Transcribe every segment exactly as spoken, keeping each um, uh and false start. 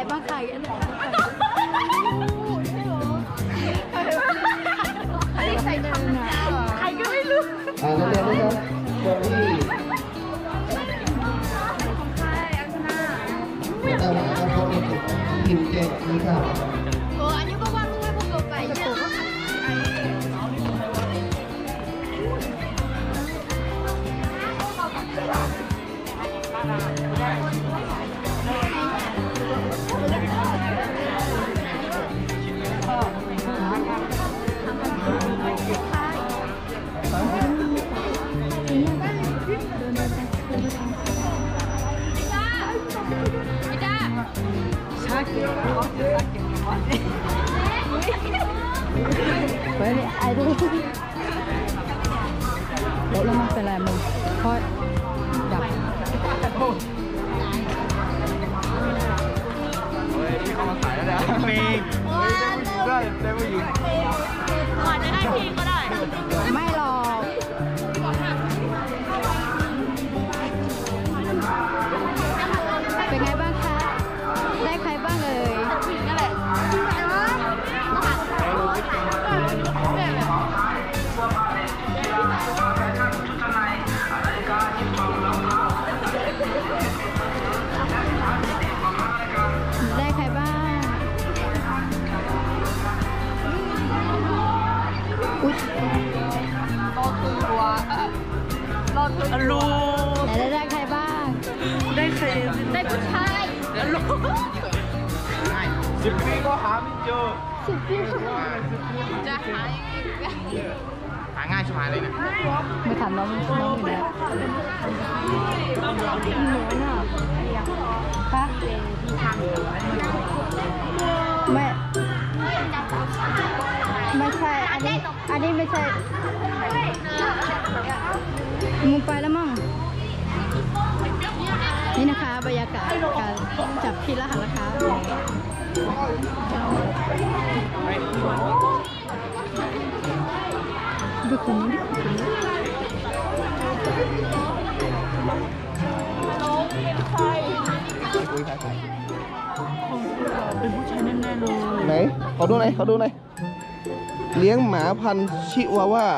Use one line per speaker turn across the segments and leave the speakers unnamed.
บ้างใครอันไหนอันนี้ใส่เดินอะใครก็ไม่รู้
อ่านักเรียนนะครับคนที่
ของใครอันน่า
เอาหาเอาเขาเป็นทีมเจนี่ครับ
โอ้อันนี้ก็ว่ารู้ว่าพวกเราไปเยอะ
ไปไอ้ดูรถแล้วมันเป็นอะไรมึงเพราะดับ
เฮ้ยพี่เขามาขายแล้วนะเมย์ได้ได้ผู้หญิง
อาจจะได้พี่ก็ได้
ไม่หรอกเป็นไงบ้างคะได้ใครบ้างเอ่ย
นั่นแหละ
ได้ใครบ้างอุ๊ย
รอตัวรอตัวลู
ไหนได้ได้ใครบ้าง
ได้ใครได้ผู้ชายลู
สิบปีก็หาไม่เจอ
สิบปีจะหา
หาง่ายชิบหายเลยนะ
ไม่ถามน้องน้องอยู่แล้วหนูน่ะคะไม่ไม่ใช่อันนี้อันนี้ไม่ใช่มึงไปแล้วมั้งนี่นะคะบรรยากาศการจับพี่รหัสนะคะดูคนนี้
น้องเป็นใครเป็นผู้ชายแน่ๆเลย
ไหนขอดูหน่อยขอดูหน่อยเลี้ยงหมาพันธุ์ชิวาว่า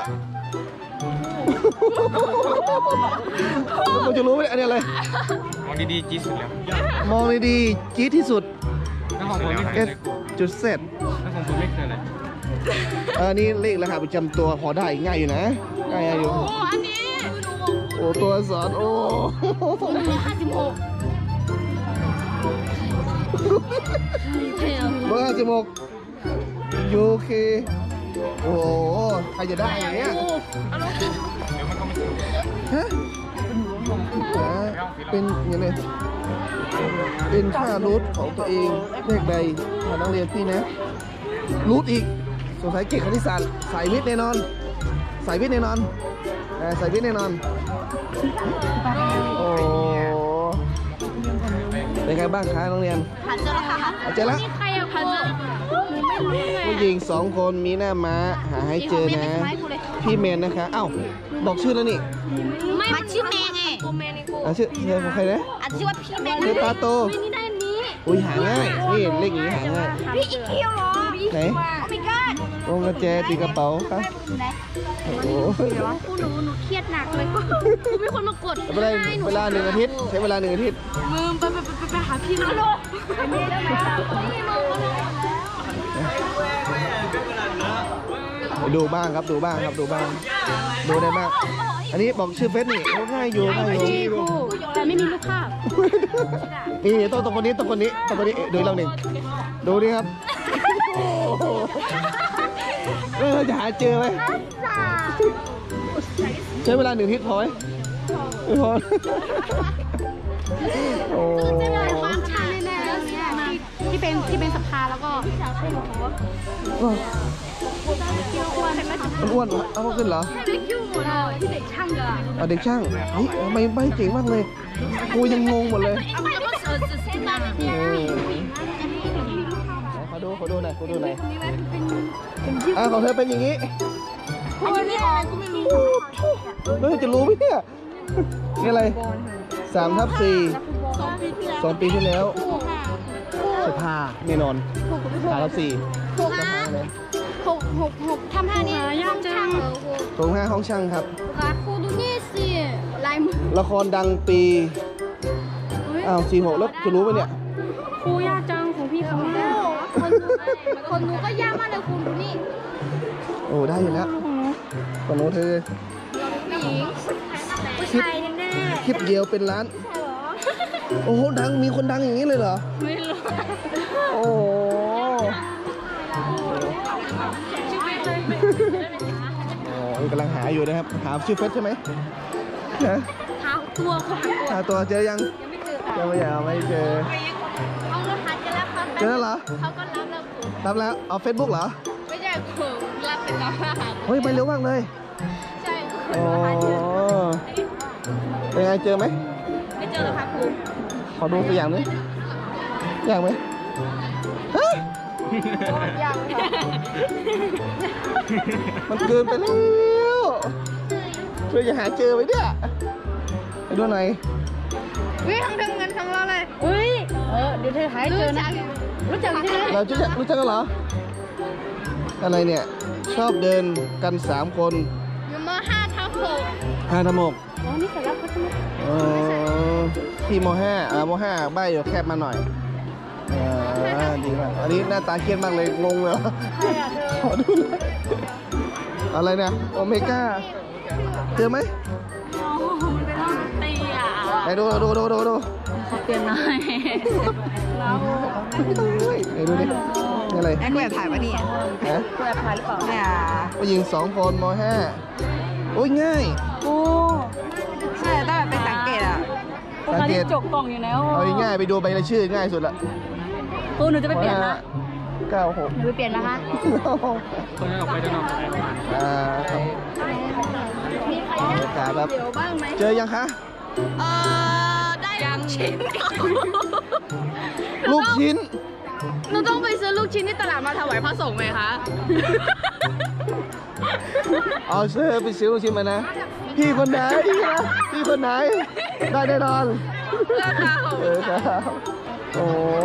เราจะรู้ไหมอันนี้อะไร
มองดีๆจี๊ดสุดแล้ว
มองดีๆจี๊ดที่สุด
น้ำของผมไม่เคย
จุดเสร็จ
น้ำของผมไม่เคยเลย
เออนี่เลขรหัสประจำตัวพอได้ง่ายอยู่นะง่ายอยู่
โอ้อันนี้
โอ้ตัวสอนโอ้
ห้าสิบหก
เบอร์สิบหกยูเคโอ้ใครจะได้อย่างเงี้ยฮะเป็นยังไงเป็นค่ารูทของตัวเองเลขใดมานักเรียนพี่นะรูทอีกสงสัยเก่งคณิตศาสตร์สายวิทย์แน่นอนสายวิทย์แน่นอนสายวิทย์แน่นอนโอ้เป็นไงบ้างคะน้องเรียน
หาเจอแล้วค่ะ
หาเจอแล้ว
ใครอะพัน
ผู้หญิงสองคนมีหน้าม้าหาให้เจอนะพี่เมนนะคะเอ้าบอกชื่อแล้วนี่
ไม่มาชื่อเมย์ไงกูเมย์นี่กู
อ่ะชื่อชื่อใครนะ
อ่ะชื่อว่าพี่เมย์
ชื่อตาโต
นี่ได้นี้
อุ้ยหาง่ายนี่เลขนี้หาง่าย
พี่อีคิวเหรอ
ไหน
โอ้ my god
วงกระแจตีกระเป๋าครับโอ้โห
กูหนูหนูเครียดหนักเลยกูมีคนมากด
เวลาเวลาหนึ่งอาทิตย์ใช้เวลาหนึ่งอาทิตย์
มึงไปไปไปไปหาพี่มาลูก
ดูบ้างครับดูบ้างครับดูบ้างดูได้บ้างอันนี้บอกชื่อเฟซนี่ง่ายอยู่ง่ายอยู่
แต่ไม่มีรูปภาพ
นี่ต้องตรงคนนี้ตรงคนนี้ตรงคนนี้ดูเราหนึ่งดูนี่ครับเออจะหาเจอไหมใช้เวลาหนึ่งอาทิตย์พอไหมไม่พอโอ้
จะได้ความชาแน่ๆแล้วที่เป็นที่เป็นสภาแล้วก็
มันอ้วนเอาขึ้นเหรอ
เด็กยุ่งหมดเลยที่เด็กช่างกัน
อ่ะเด็กช่างเฮ้ยทำไมไม่เก่งมากเลยกูยังงงหมดเลยขอดูขอดูหน่อยขอดูหน่อยอ่ะของเธอเป็นอย่างนี้
อันนี้อะไรกูไม่รู้
แล้วจะรู้ไหมเนี่ยนี่อะไรสามทับสี่สองปีที่แล้วจะพาแน่นอนพาแล้วสี่
หกนะหกหกหกทำท่านี้ยากจัง
ตรงห้าห้องช่างครับ
ค่ะครูดูนี่สิลายมือ
ละครดังปีอ้าวสี่หกแล้วจะรู้ไหมเนี่ย
ครูยากจังของพี่เขาไม่คนดูคนดูก็ยากมากเลยครูดูนี่
โอ้ได้อยู่แล้วฝั่งโน้นเธอ
ผู้หญิงผู้ชายแน่
คลิปเดียวเป็นล้าน โอ้โหดังมีคนดังอย่างนี้เลยเหรอ
ไม่รู้
โอ้โห อ๋อกำลังหาอยู่นะครับ หาชื่อเฟซใช่ไหมฮะ
หาตัวค่ะ
หาตัวเจอยัง
ยังไม่เจอค่ะ
ยังไม่ยังไม่เจอ
เอาเงินหาเจอแล้วครับ
เจอแล้วเหรอ
เขาก็รับแล้วครู
รับแล้ว เอาเฟซบุ๊กเหรอ
ไม่ใช่ครูรับเป็นน้องค่ะ
เฮ้ยไปเร็วมากเลย
ใช่ครู
โอ้เป็นไงเจอไหม
ไม่เจอแล้วค่ะครู
ขอดูตัวอย่างหนึงอยากไหมฮะ
ยังค่ะ
มันเกินไปแล้วช่วยอย่าหาเจอไว้เนี่ยไปดูหน่อย
วิทั้งทั้งเงินทั้งเราเลยอุ้ยเออเดี๋ยวเธอหายเจอนะรู้จักใช่ไหม
เราจะรู้จักกันเหรอ อะไรเนี่ย ชอบเดินกันสามคน
อยู่มห้าทับหก
ห้าทมก
อ๋อนี่สาระพัฒนา
อ๋อพี่มห้าอ่ามห้าใบอยู่แคบมาหน่อยอ่าดีมากอันนี้หน้าตาเครียดมากเลยงงเลย
ใครอ่ะเธอ
ขอดูหน่อยอะไรเนี่ยโอเมก้าเจอไหม
อ๋อมันเป็นห้องตีอ่ะ
ไหนดูดูดูดูดู
เขาเปลี่ยนหน่อยแล้ว
ไหนดูดินี่อะไร
แอบถ่ายปะเนี่ย
ฮะ
แอบถ่ายหรือเปล่าเนี่ย
ผู้หญิงสองคนมห้าโอ้ยง่าย
โอ้
ใช่ต้องแบบเป็นสังเกตอ่ะ
ปกติจกกล่องอยู่แล้ว
เอาง่ายๆไปดูใบรายชื่อง่ายสุดละ
ครูหนูจะไปเปลี่ยนนะ
เก้าหก
หนูไปเปลี่ยนนะคะ
คนออกไปจะนอนอะไรประมาณ
อ่าครับ
มีใคร
บรรยากาศแบบ
เดี๋ยวบ้างไหม
เจอยังคะ
เออได้ยังชิ้น
ลูกชิ้น
หนูต้องไปซื้อลูกชิ้นที่ตลาดมาถวายพระสงฆ์ไหมคะ
เอาเสื้อไปซื้อลูกชิ้นมานะ พี่คนไหนนะพี่คนไหน ได้แน่นอน
เพื่อนเรา
เออครับโอ้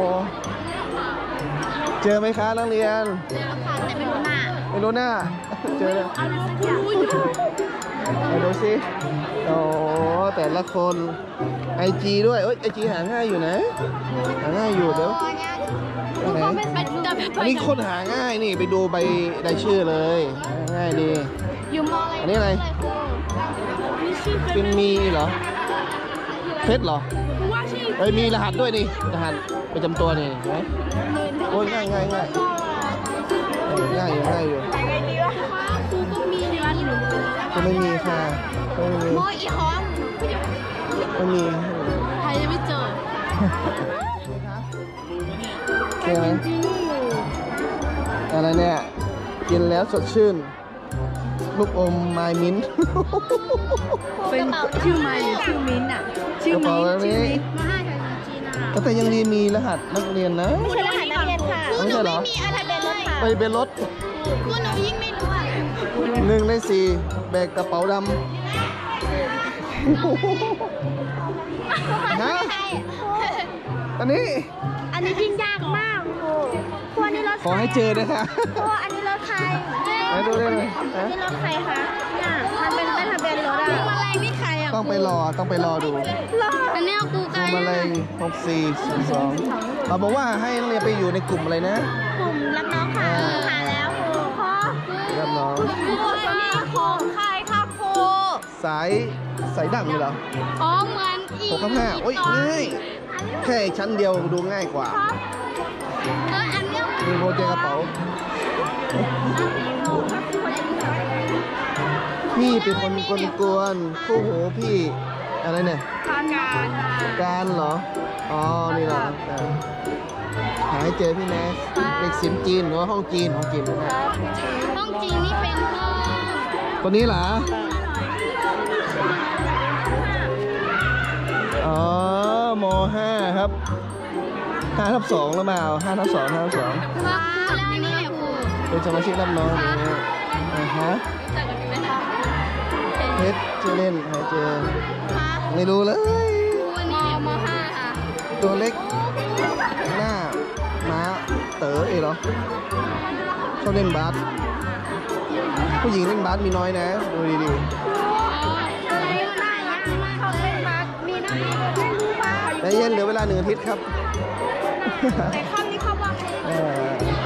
เจอไหมคะนักเรียน
ค่ะแต่ไม่รู้หน้า
ไม่รู้หน้า เจอเลย
เอาลูกชิ้นอุ้ย
มาดูสิโอ้แต่ละคนไอจีด้วยเอ้ยไอจีหาง่ายอยู่นะ หาง่ายอยู่เดี๋ยว
หนูก็ไม่ไปดูแต่ไป
อันนี้คนหาง่ายนี่ไปดูใบรายชื่อเลยง่ายดี
อยู่มออะไร
อันนี้อะไร
มีชื่อ
เป็นมีเหรอเพชรเหรอ
ว่าชื่อ
เฮ้ยมีรหัสด้วยนี่รหัสประจำตัวนี่เห็นไหมโอ้ยง่ายง่ายง่ายง่ายอยู่ง่ายอยู่
ไงดีวะครูก็มีในร้านหนู
ก็ไม่มีค่ะก็ไม่มี
มออีหอม
ไม่มี
ใครยังไม่เจอ
ใช่ไหมอะไรเนี่ยกินแล้วสดชื่นลูกอมไมมิ้น
เป็นชื่อไมหรือชื่อมิ้นท์อ่ะ ชื่อก
ระ
มิ้
เป๋าน แบบ
ท์ชื่อ
นี้
มิ้นท์
มาห้าจากจีนอ่ะ
แต่ยังดีมีรหัสนักเรียนนะ
ไม่ใช่รหัสนักเรียนค่ะ
ไม่ใช่เหรอ
มีอะไรเป็นรถค่ะ
ไปเป็นรถ
ครูหนูยิ่งไม่รู้อ่ะ
หนึ่งในสี่แบกกระเป๋าดำฮะอันนี้
อันนี้ยิ่งยากมากครูครูอันนี้รถ
ขอให้เจอนะคะ
ครูอันนี้รถใคร
ไหนดูได้ไหม
อันนี้รถใครคะเนี่ยมันเป็นเป็นทะเบียนรถอะอะไรนี่ใครอ่ะ
ต้องไปรอต้องไปรอดู
รถอันนี้ครู
พ
ไก
วงมาลัยหกสี่ศูนย์สองเราบอกว่าให้นักเรียนไปอยู่ในกลุ่มอะไรนะ
กลุ่มรับน้องค่ะหาแล้วครูพ่อ
รับน้อง
ครูอันนี้ของใครคะครู
สายสายดั่งนี่เหรอ
อ๋อเหมือนอี
หกข้างห้าโอ้ยง่ายแค่ชั้นเดียวดูง่ายกว่า
เอออันเนี้ย
ดูโรเจกระเป๋า พี่เป็นคนกวนๆคู่หูพี่อะไรเนี่ย
การการ
การเหรอ อ๋อ นี่เหรออ่าหาให้เจอพี่แนสเด็กสิมจีนหรือว่าห้องจีนห้องจีนนะ
ห้องจีนนี่เป็นห้อง
คนนี้เหรอ อ๋อมห้าครับห้าทับสองแล้วมาเอาห้าทับสองห้าทับสอง
ครูแล้วอันนี้แหละครู
เป็นสมาชิกรับน้องอย่างเงี้ยอ่าฮะ
จัดกันไหมคะ
เพชรชื่อเล่นหาเจอ
คะ
ไม่รู้เลย
ครูอันนี้มห้าค่ะ
ตัวเล็กหน้าชอบเล่นบาสผู้หญิงเล่นบาสมีน้อยนะดูดี
มีน่ารักมากเขาเล่นมามีน่ารักเล่นรู้ป่ะ
ๆแต่เย็นเหลือเวลาหนึ่งอาทิตย์ครับ
แต่ข้ามนี้เข้าว่า
เออ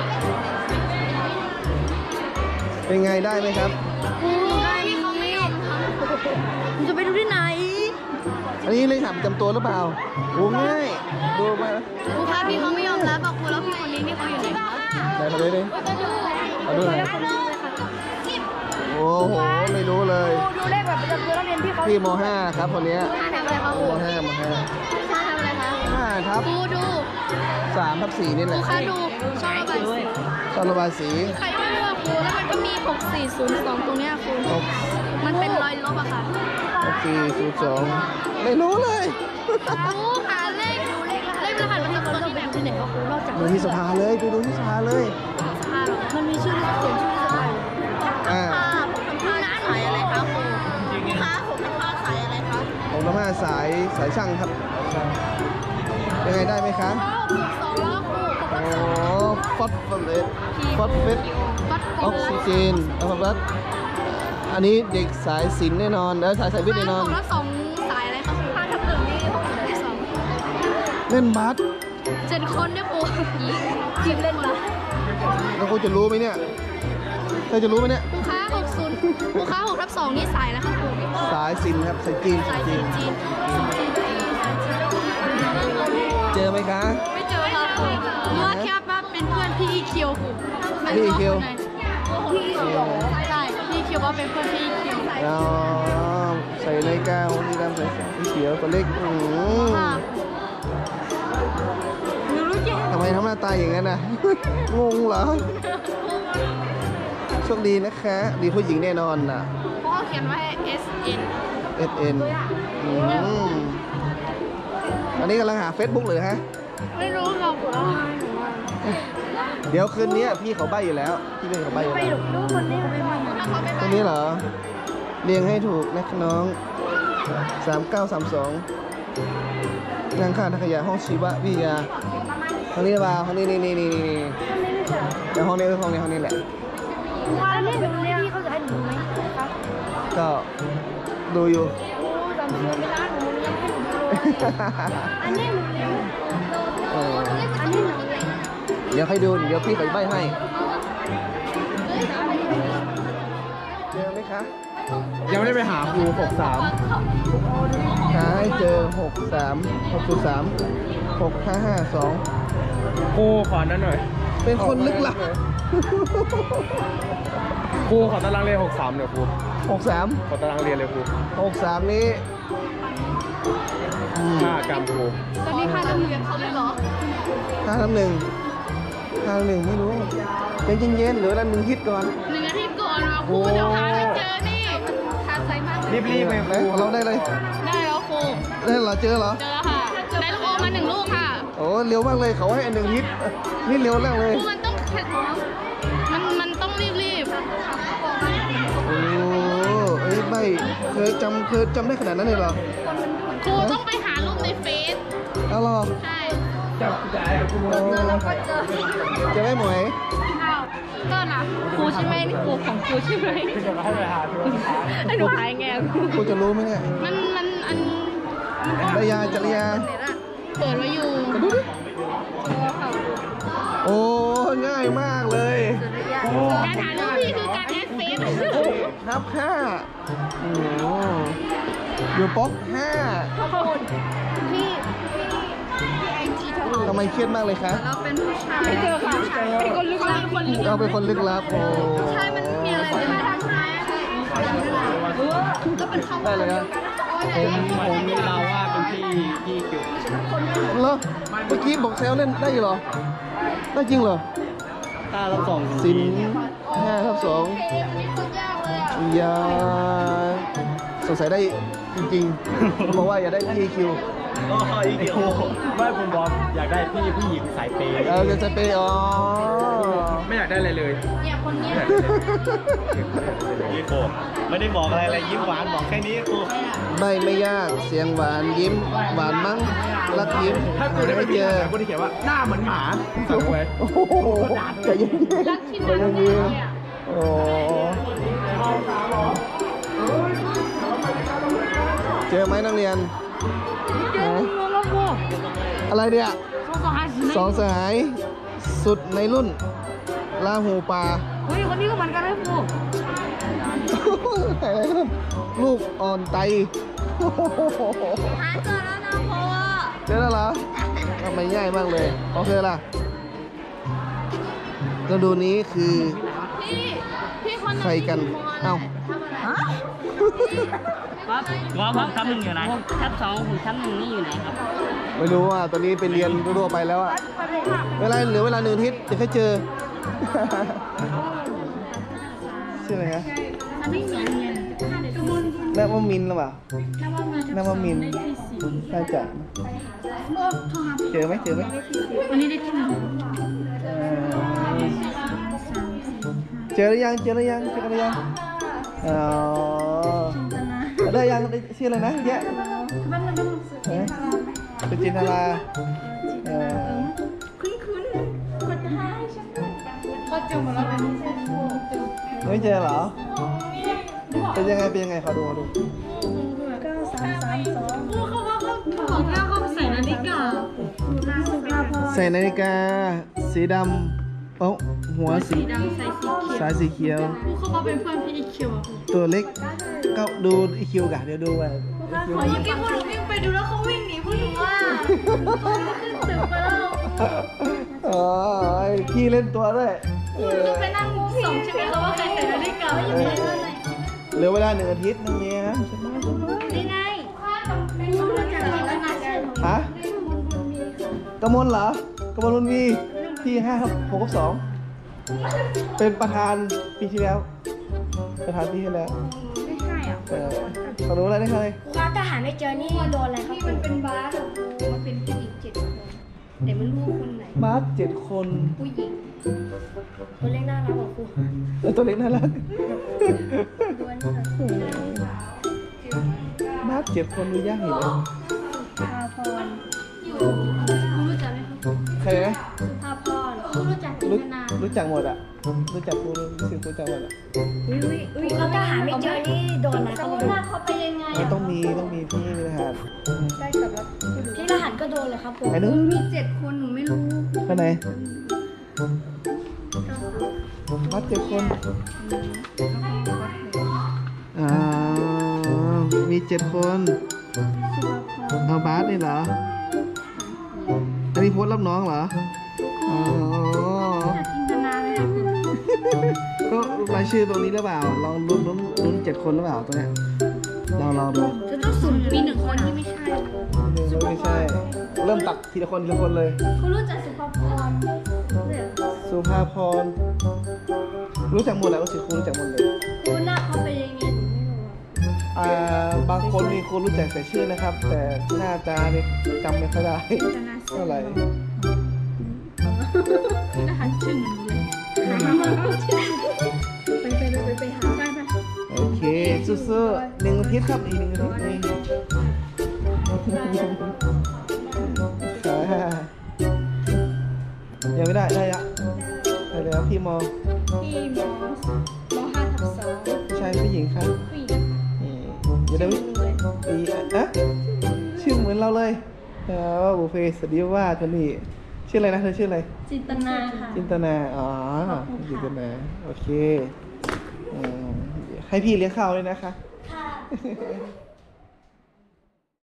เป็นไงได้ไหมครับ
ได้ที่เขาไม่ยอมทำจะไปดูที่ไหน
อันนี้เลขสามประจำตัวหรือเปล่าโอ้ง่ายดูมา
ครูคะพี่เขาไม่ยอมรับบอกครูแล้วพี่คนนี้นี่เขาอยู่ไหนคะ
ไหนมาเลยดิมาดูหน่อยโอ้โหไม่รู้เลย
ดูเลขแบบประจำตัวนักเรียนพี่เขา
พี่ม ห้าครับคนเนี้ย
ทำอะไรคะครู
ม ห้าม ห้า
ทำอะไรคะ
ห้าทับ
ครูดู
สามทับสี่นี่แหละ
คะดูช่องระบายสี
ชอบระบายสี
ใครไม่รู้อะครูแล้วมันก็มีหกสี่ศูนย์สองตรงเนี้ยครู
หก
มันเป็นรอยลบอะค่ะ
หกสี่ศูนย์สองไม่รู้เลย
ครูหาเลขดูเลขเลขรหัสประจำตัวที่ไหนที่ไหนก็ครูนอกจาก
ดูที่สภาเลยไปดูที่สภาเลย
สภาหรอมันมีชื่อเขียนชื่อที่สภา
อ่า
ผมทำผ้าสายอะไรคะครูคะผมทำผ้าสายอะไรคะ
ผมทำห้าสายสายช่างครับยังไงได้ไหมคะ
สองแล้วครู
โอ้ฟอสฟอเรสฟอสเฟส
วัด
ออกซิเจนอัลฟาบัสอันนี้เด็กสายศิลป์แน่นอนแล้วสายสายวิทย์แน่นอน
ผมแล้วสองสายอะไรคะครูห้าทับหนึ่งนี่ผมที่สอง
เล่นบาส
เจ็ดคนเนี่ยครูทีมเล่นบาส
แล้วคุณจะรู้ไหมเนี่ยเธอจะรู้ไหมเนี่ย
ครูค้าหกศูนย์ครูค้าหกทับสองนี่สายแล้วคะครู
สายศิลป์ครับสายจีน
สาย
จี
จี
น
นจีน
เจอไหมคะ
ไม่เจอค่ะครูว่าแค่ว่าเป็นเพื่อนพี่อีคิวครู
พี่อีคิว
พี่อีคิวใช่พี่อีคิวว่าเป็นเพื่อนพี่อีคิว
อ๋อใส่นาฬิกาของนี่ดำใส่สีเขียวตัวเล็กอืม
ค่ะหนูรู้จริง
ทำไมทำหน้าตาอย่างนั้นน่ะ งงเหรอโชคดีนะคะดีผู้หญิงแน่นอนน่ะ
เพราะเขาเขียนว่า S N
S N อืมอันนี้กำลังหา Facebook เลยฮะ
ไม่รู้เราครู
เดี๋ยวคืนนี้พี่เขาใบ้อยู่แล้ว พี่เป็นเขาใบ้อยู่
ไม่
แล้ว
รู้คนนี้เขาไม่มาถ้าเขาไม่
ตร
มาง
นี้เหรอ เรียงให้ถูกนะคะน้อง สามเก้าสามสองนางข้างทางขยะห้องชีววิทยาห้องนี้หรือเปล่าห้องนี้นี่นี่นี่นี่แต่ห้องนี้คือห้องนี้ห้องนี้แหละ
ว่าอันนี้หนูเรียนพี่เขาจะให้หนูไหมครับ
ก็ดูอยู่
จำชื่อไม่ได้หนูเรียนให้หนูดูอันนี้หนูเรียน
เออ
อันนี้หนูเรียน
เดี๋ยวให้ดู เดี๋ยวพี่เขาใบ้ให้ เจอไหมคะ
ยังไม่ได้ไปหาครูหกสาม
หาให้เจอหกสามหกสามหกห้าห้าสอง
ครูขอนั้นหน่อย
เป็นคนลึกลับ
ครูขอตารางเรียนหกสามหน่อยครู
หกสาม
ขอตารางเรียนเลยครู
หกสามนี้อืม
ห้ากรัมครู
ตอนนี้ค่าเรียนเขาเลยเหรอ
ห้าทำหนึ่งห้าทำหนึ่งไม่รู้เย็นเย็นๆหรืออะไรมึงคิดก่อน
หนึ่งอาทิตย์ก่อนมาครูเดี๋ยวหาไม่เจอนี่ทางไซมาก
รีบๆไปครู
ของเราได้เลย
ได้แล้วครู
ได้เหรอเจอเหรอ
เจอค่ะได้ลูกอมมาหนึ่งลูกค่ะ
โอ้เร็วมากเลยเขาให้อันหนึ่งฮิตนี่เร็วแล้วเลย
ครูมันต้องแข่งมันมันต้องรีบรีบ
โอ้เอ้ยไม่เคยจำเคยจำได้ขนาดนั้นเลยเหรอ
ครูต้องไปหารูปในเฟซ
เอาเหรอ
ใช่
จับจ่ายครู
โอ้เจะไม่หมวย
อ้าวก็นะครูใช่ไหมนี่ครูของครูใช่ไหม
จะให้ไปหาครู
ไอ้หนูหายไงครู
กูจะรู้ไหมเนี่ย
มันมันอัน
จริยาจริยา
เปิดไว้อยู่
มาดูดิโอ้ง่ายมากเลย
การหารูปพี่คือการแอดเฟซ
นับห้าโอ้อยู่ป๊อกห้า
พี่
ทำไมเครียดมากเลยคะ
เราเป็นผู้ชายไม่เจอค่ะเป็นคนลึกลับคนลึกลับ
เราเป็นคนลึกลับโอ้
ใช่มันมีอะไรในบ้านใช่ไหมก็เป็นข้าว
ได้เลยนะ
ผมผมเราว่าเป็นพี่พี่จุด
เหรอเมื่อกี้บอกแซวเล่นได้อยู่เหรอ ได้จริงเหรอ
ห้าแล้วสอง
สินห้าทับสอง
นี่คนยากเลยอ่ะ
อย่าสงสัยได้จริงๆ เพราะว่าอย่าได้ที่คิว
โอ้ยเดียวไม่ผมบอกอยากได้พี่ผู้หญิงสายเปย์
เออจะไปอ๋อ
ไม่อยากได้อะไรเลย
เนี่ยคนเนี้ย
ยิ้มโกไม่ได้บอกอะไรเลยยิ้มหวานบอกแค่นี้กู
ไม่ไม่ยากเสียงหวานยิ้มหวานมั้งรักยิ้ม
ถ้ากูได้ไป
ไม่
เจ
เจ
อ
อ
กูจะเขียนว่าหน้าเหมือนหมาสั่งไว้
โอ้โหใจเย็นๆ
รักที่
ใจ
นั่น
เย็
เนี่ย
นๆโอ้เจอไหมนักเรียน
เจอมึงแล้วกู
อะไรเนี่ย
สองสหาย
สองสหายสุดในรุ่นลาหูปลา
เฮ้ยคนนี้ก็เหมือนกันเลยกู
อะไรนั่นลูกอ่อนไต
หาเจอแล้วนะพ่อ
เจอแล้วเหรอทำไมง่ายมากเลยโอเคล่ะกระดูนี้คือ
พี่พี่คน
ใครกันเอ้า
ครับว่าพักชั้นหนึ่งอยู่ไหนชั้นสองถึงชั้นหนึ่งนี่อยู่ไหนครับ
ไม่รู้อ่ะตอนนี้ไปเรียนทั่วๆไปแล้วอ่ะเวลาเหลือเวลาหนึ่งอาทิตย์จะแค่เจอ ชื่ออะไรนะ
อันนี้เงียนเงียน
นวมินทร์หรือเปล่านวมินทร์น่าจะเจอไหมเจอไหม
วันนี้ได้ที่หนึ่ง
เออเจอหรือยังเจอหรือยังเจอกันหรือยังอ๋อได้ยังได้ชื่ออะไรนะแยะเอ๊ะเป็นจินตลาเออ
คุ้นคุ้นคนไทยใช่ไหมเขาจมมาแล้วเป็นเส้นโค้ง
ไม่เจอเหรอเป็นยังไงเป็นยังไงขอดูขอดู
เก้าสามสามสองเขาว่าเขาบอกแล้วเขาใส่นาฬิกาสุภาพร
ใส่นาฬิกาสีดำเอ้าหัวสี
ดำใส่สีเขียว
สายสีเขียว
เขาบอกเป็นเพื่อนพี่อีคิวอ่ะ
ตัวเล็กก็ดูอีคิวกะเดี๋ยวดูว่า
ขอยิ่งแค่พวกหนูวิ่งไปดูแล้วเขาวิ่งหนีพวกหนูว่าขึ้นตึกไปแล้ว
อ๋อพี่เล่นตัวด้วยเออ
ก็ไปนั่งส่งใช่ไหมคะว่าใครใส่นาฬิกาแล้วยังไงว่าไหน
เหลือเวลาหนึ่งอาทิตย์นักเรียน
นี่ไงรู้จักแล้วนะ
ฮะกมลเหรอกมลรุนวีที่ห้าครับหกกับสองเป็นประธานปีที่แล้ว ประธานปีที่แล้ว
ไม่ใช่อ่ะ
เออเขารู้อะไรได้เลย
ครูครับถ้าหาไม่เจอนี่โดนอะไรครับ
นี่มันเป็นบาสอะมันเป็นผู้หญิงเจ็ดคนแต่ไม่รู้คนไหน
บาสเจ็ดคน
ผู้หญิง
ตัวเล็กน่ารักกว่าครู
แล้วตัวเล็กน่ารัก
ตัวนี้ค่ะ
บาสเจ็ดคนดูยากอยู่เลย
สุภาพร
คุณรู้จักไหมคะ
ใครนะ
สุภาพรครูรู้จักจิน
รู้
ตนา
รู้จักหมดอ่ะ รู้จักผู้รู้สึกรู้จักหมดอ่ะ
อุ้ยอุ้ยอุ้ยแล้วถ้าหาไม่เจอนี่โดนอะไรครับ
หน้าเขาไปยังไง
มันต้องมีต้องมีพี่รหัส
ได้กับรัฐ
พี่รหัสก็โดนเลยครับผม
ไอ้นู้น
มีเจ็ดคนหนูไม่รู้
ไปไหนวัดเจ็ดคนอ่ามีเจ็ดคนเอาบาสนี่เหรออันนี้โพสต์รับน้องเหรออ๋อ
จินตนาเลย
ก็รายชื่อตรงนี้หรือเปล่าลองลุ้นลุ้นลุ้นเจ็ดคนหรือเปล่าตัวเนี้ยลองลองดู
จะต้องสุ่มมีหนึ่งคนที่ไม่ใช่
ไม่ใช่ เริ่มตักทีละคนทีละคนเลย
ครูรู้จักสุภาพรเนี่ย
สุภาพรรู้จักหมดแหละรู้สึกครูรู้จักหมดเลย
ครูหน้าเขาไปยังไงหนูไม่รู้อะ
อ่าบางคนมีครูรู้จักแต่ชื่อนะครับ แต่หน้าตาเนี่ยจำไม่ค่อยได้เท่าไหร่
รหัสชื่อหนูเลยไปไปไปไปหาไปไป
โอเคสู้ๆหนึ่งอาทิตย์ครับอีกหนึ่งอาทิตย์เองอ่ายังไม่ได้ได้อะได้แล้วพี่มอ
ที่มมห้าทับสอง
ชายผู้หญิงครับ
ผู้หญิง
นี่อย่าได้
เลย
ตีอ่ะชื่อเหมือนเราเลยเออบุฟเฟ่สวัสดีว่าคนนี้ชื่ออะไรนะเธอชื่ออะไร
จินตนาค่ะ
จินตนาอ๋อจินตนาโอเคอืมให้พี่เลี้ยงข้าวเลยนะคะ
ค่ะ